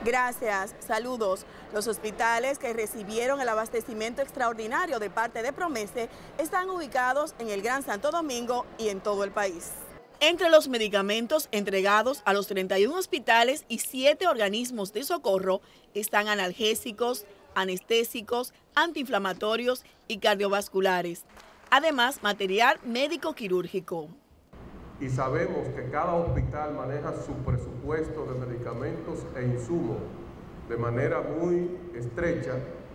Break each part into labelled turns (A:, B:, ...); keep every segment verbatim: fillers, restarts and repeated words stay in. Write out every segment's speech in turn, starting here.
A: Gracias, saludos. Los hospitales que recibieron el abastecimiento extraordinario de parte de Promese están ubicados en el Gran Santo Domingo y en todo el país. Entre los medicamentos entregados a los treinta y uno hospitales y siete organismos de socorro están analgésicos, anestésicos, antiinflamatorios y cardiovasculares. Además, material médico quirúrgico.
B: Y sabemos que cada hospital maneja su presupuesto de medicamentos e insumos de manera muy estrecha.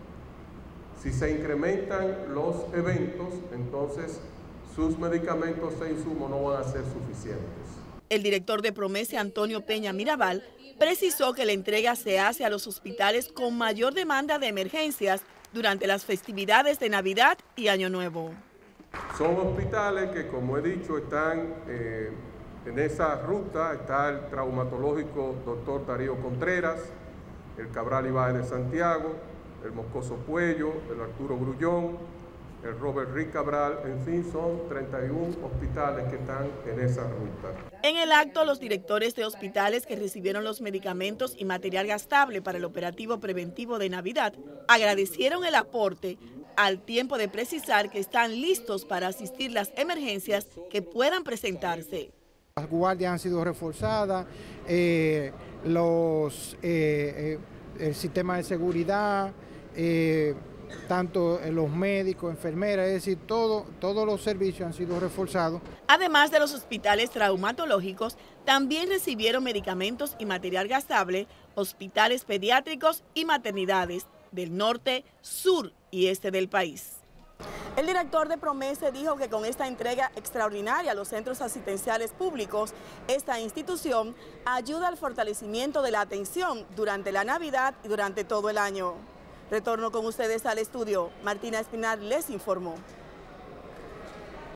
B: Si se incrementan los eventos, entonces sus medicamentos e insumos no van a ser suficientes.
A: El director de Promese, Antonio Peña Mirabal, precisó que la entrega se hace a los hospitales con mayor demanda de emergencias durante las festividades de Navidad y Año Nuevo.
B: Son hospitales que, como he dicho, están eh, en esa ruta. Está el traumatológico doctor Darío Contreras, el Cabral Ibáez de Santiago, el Moscoso Puello, el Arturo Grullón, el Robert Rick Cabral, en fin, son treinta y uno hospitales que están en esa ruta.
A: En el acto, los directores de hospitales que recibieron los medicamentos y material gastable para el operativo preventivo de Navidad agradecieron el aporte, al tiempo de precisar que están listos para asistir las emergencias que puedan presentarse.
C: Las guardias han sido reforzadas, eh, los, eh, eh, el sistema de seguridad, eh, tanto los médicos, enfermeras, es decir, todo, todos los servicios han sido reforzados.
A: Además de los hospitales traumatológicos, también recibieron medicamentos y material gastable hospitales pediátricos y maternidades del norte, sur y este del país. El director de Promese dijo que con esta entrega extraordinaria a los centros asistenciales públicos, esta institución ayuda al fortalecimiento de la atención durante la Navidad y durante todo el año. Retorno con ustedes al estudio. Martina Espinar les informó.